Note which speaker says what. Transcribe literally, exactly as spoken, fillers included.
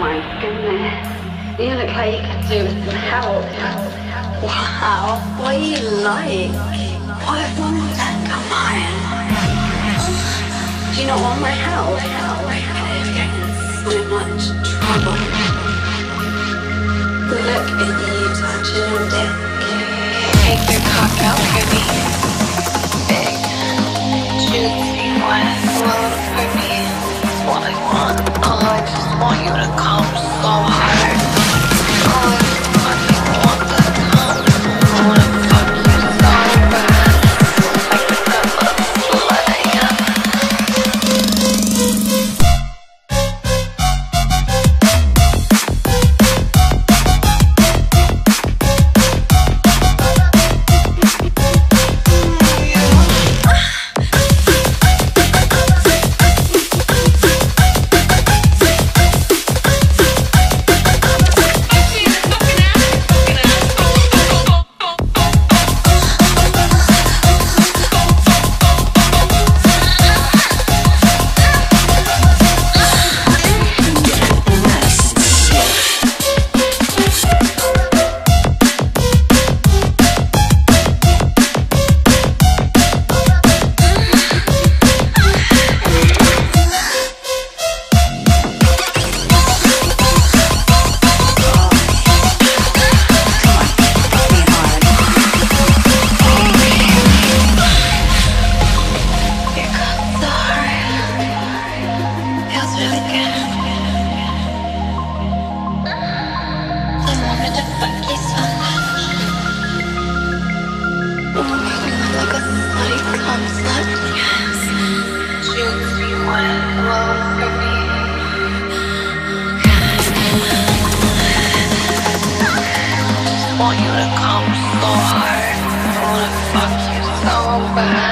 Speaker 1: my goodness. You look like you could do with some help. Wow, what are you like? What if one was that come home? Do you not want my help? If you're in so much trouble. Look at you touching your dick. Take your cock out for me. Big, juicy, wet, slow for me. That's what I want. Oh, I just want you to come so hard. Oh, I fucking want to come. I wanna fuck you so bad. Like the devil's slaying. Want you to come so hard. I wanna fuck you so bad.